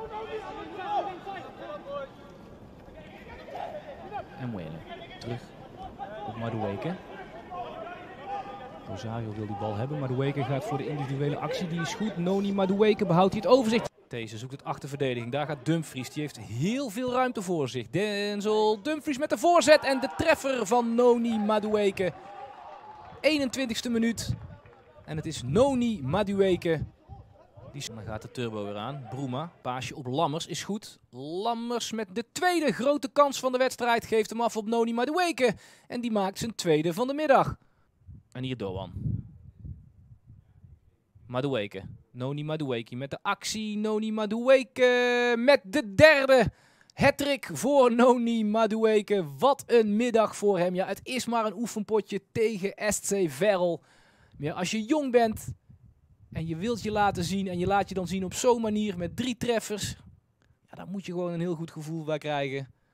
En Mwene terug op Madueke. Rosario wil die bal hebben. Madueke gaat voor de individuele actie. Die is goed. Noni Madueke behoudt hij het overzicht. Deze zoekt het achterverdediging. Daar gaat Dumfries. Die heeft heel veel ruimte voor zich. Denzel Dumfries met de voorzet. En de treffer van Noni Madueke. 21ste minuut. En het is Noni Madueke. Dan gaat de turbo weer aan. Bruma, paasje op Lammers is goed. Lammers met de tweede grote kans van de wedstrijd. Geeft hem af op Noni Madueke. En die maakt zijn tweede van de middag. En hier Doan. Madueke. Noni Madueke met de actie. Noni Madueke met de derde. Hattrick voor Noni Madueke. Wat een middag voor hem. Ja, het is maar een oefenpotje tegen SC Verl. Maar als je jong bent en je wilt je laten zien en je laat je dan zien op zo'n manier met 3 treffers. Ja, daar moet je gewoon een heel goed gevoel bij krijgen.